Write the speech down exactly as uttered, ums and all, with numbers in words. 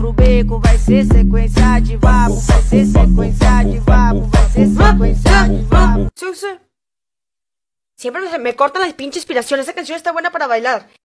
pro beco, vai ser sequência de vapo, vai ser sequência de vapo, vai ser sequência de vapo. Siempre me cortan las pinches inspiraciones. Esa canción está buena para bailar.